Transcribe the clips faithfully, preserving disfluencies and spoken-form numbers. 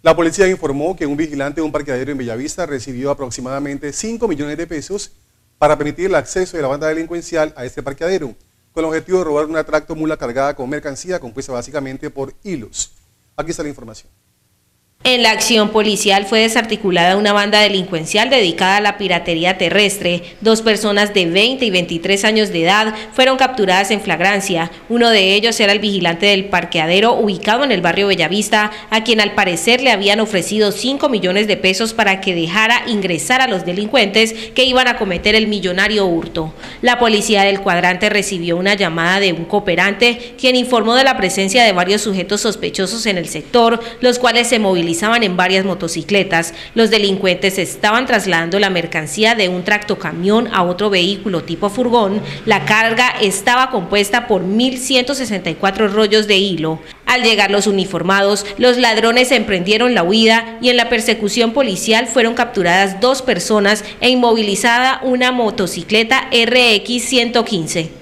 La policía informó que un vigilante de un parqueadero en Bellavista recibió aproximadamente cinco millones de pesos para permitir el acceso de la banda delincuencial a este parqueadero, con el objetivo de robar una tractomula cargada con mercancía compuesta básicamente por hilos. Aquí está la información. En la acción policial fue desarticulada una banda delincuencial dedicada a la piratería terrestre. Dos personas de veinte y veintitrés años de edad fueron capturadas en flagrancia. Uno de ellos era el vigilante del parqueadero ubicado en el barrio Bellavista, a quien al parecer le habían ofrecido cinco millones de pesos para que dejara ingresar a los delincuentes que iban a cometer el millonario hurto. La policía del cuadrante recibió una llamada de un cooperante, quien informó de la presencia de varios sujetos sospechosos en el sector, los cuales se movilizaron en varias motocicletas. Los delincuentes estaban trasladando la mercancía de un tractocamión a otro vehículo tipo furgón. La carga estaba compuesta por mil ciento sesenta y cuatro rollos de hilo. Al llegar los uniformados, los ladrones emprendieron la huida y en la persecución policial fueron capturadas dos personas e inmovilizada una motocicleta R X ciento quince.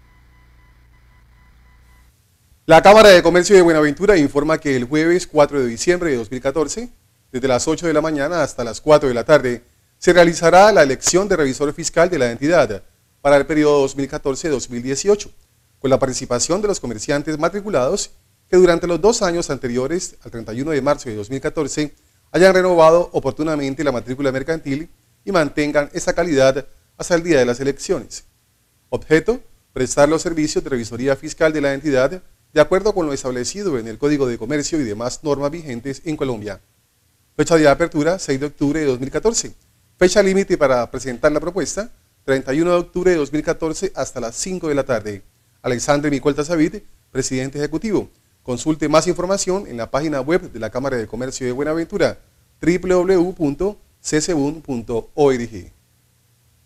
La Cámara de Comercio de Buenaventura informa que el jueves cuatro de diciembre de dos mil catorce, desde las ocho de la mañana hasta las cuatro de la tarde, se realizará la elección de revisor fiscal de la entidad para el periodo dos mil catorce a dos mil dieciocho, con la participación de los comerciantes matriculados que durante los dos años anteriores al treinta y uno de marzo de dos mil catorce hayan renovado oportunamente la matrícula mercantil y mantengan esa calidad hasta el día de las elecciones. Objeto: prestar los servicios de revisoría fiscal de la entidad de acuerdo con lo establecido en el Código de Comercio y demás normas vigentes en Colombia. Fecha de apertura, seis de octubre de dos mil catorce. Fecha límite para presentar la propuesta, treinta y uno de octubre de dos mil catorce hasta las cinco de la tarde. Alexandre Micolta Savid, presidente ejecutivo. Consulte más información en la página web de la Cámara de Comercio de Buenaventura, w w w punto c c b u n punto org.